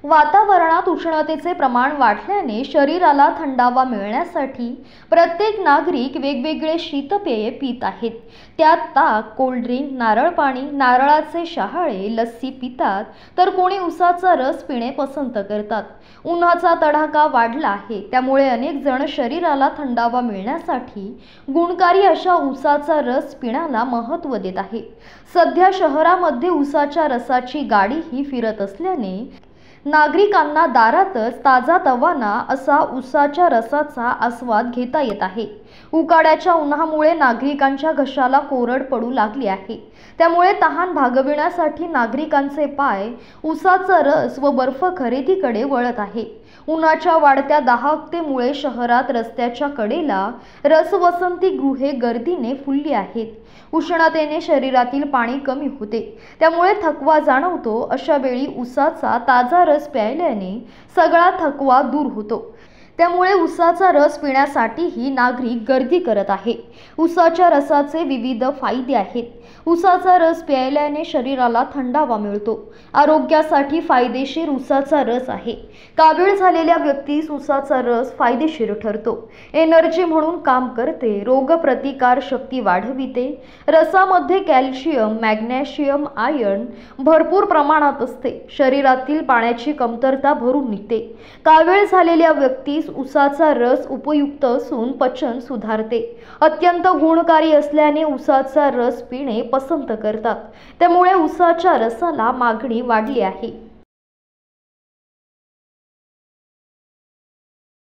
वातावरणात उष्णतेचे प्रमाण वाढल्याने शरीराला थंडावा मिळण्यासाठी प्रत्येक नागरिक वेगवेगळे शीतपेये पीत आहेत। त्यात ताक, कोल्ड्रिंक, नारळ पाणी, नारळाचे शहाळे, लस्सी पितात, तर कोणी उसाचा रस पिणे पसंत करतात। उन्हाचा तडाखा वाढला आहे, त्यामुळे अनेक जण शरीराला थंडावा मिळण्यासाठी गुणकारी अशा उसाचा रस पिण्याला महत्त्व देत आहे। सध्या शहरामध्ये उसाच्या रसाची गाडीही फिरत असल्याने नागरिकांना दारातच ताजा तवाना असा उसाच्या रसाचा आस्वाद घेता येत आहे। उकाड्याच्या उन्हामुळे नागरिकांच्या घशाला कोरड पडू लागली आहे, त्यामुळे तहान भागविण्यासाठी नागरिकांचे पाय उसाचा रस व बर्फ खरेदीकडे वळत आहे। उन्हाच्या वाढत्या दाहकतेमुळे शहरात रस्त्याच्या कडेला रसवसंती गृहे गर्दीने फुलली आहेत। उष्णतेने शरीरातील पाणी कमी होते, त्यामुळे थकवा जाणवतो। अशा वेळी उसाचा ताजा रस प्यायल्याने सगळा थकवा दूर होतो, त्यामुळे उसाचा रस पिण्यासाठीही नागरिक गर्दी करत आहे। उसाच्या रसाचे विविध फायदे आहेत। उसाचा रस प्यायल्याने शरीराला थंडावा मिळतो। आरोग्यासाठी फायदेशीर उसाचा रस आहे। कावीळ झालेल्या व्यक्तीस उसाचा रस फायदेशीर ठरतो। एनर्जी म्हणून काम करते, रोगप्रतिकार शक्ती वाढविते। रसामध्ये कॅल्शियम, मॅग्नेशियम, आयर्न भरपूर प्रमाणात असते। शरीरातील पाण्याची कमतरता भरून निघते। कावीळ झालेल्या व्यक्तीस उसाचा रस उपयुक्त असून पचन सुधारते। अत्यंत गुणकारी असल्याने उसाचा रस पिणे पसंत करतात, त्यामुळे उसाच्या रसाला मागणी वाढली आहे।